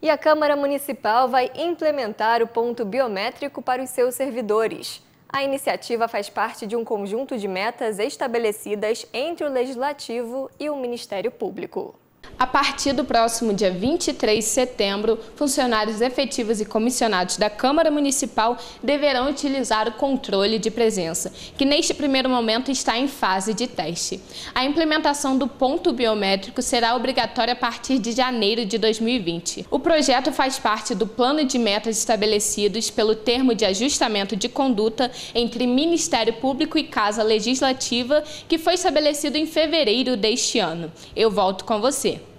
E a Câmara Municipal vai implementar o ponto biométrico para os seus servidores. A iniciativa faz parte de um conjunto de metas estabelecidas entre o Legislativo e o Ministério Público. A partir do próximo dia 23 de setembro, funcionários efetivos e comissionados da Câmara Municipal deverão utilizar o controle de presença, que neste primeiro momento está em fase de teste. A implementação do ponto biométrico será obrigatória a partir de janeiro de 2020. O projeto faz parte do plano de metas estabelecidos pelo termo de ajustamento de conduta entre Ministério Público e Casa Legislativa, que foi estabelecido em fevereiro deste ano. Eu volto com você.